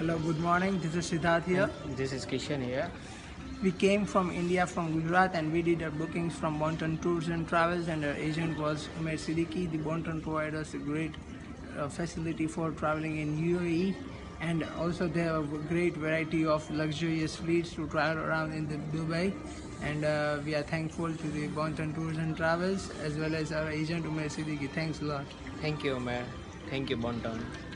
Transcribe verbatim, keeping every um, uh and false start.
Hello, good morning. This is Siddharth here. This is Kishan here. We came from India, from Gujarat, and we did our bookings from Bonton Tours and Travels, and our agent was Umer Siddiqui. The Bonton provided us a great uh, facility for traveling in U A E, and also they have a great variety of luxurious fleets to travel around in the Dubai. And uh, we are thankful to the Bonton Tours and Travels as well as our agent Umer Siddiqui. Thanks a lot. Thank you, Omer. Thank you, Bonton.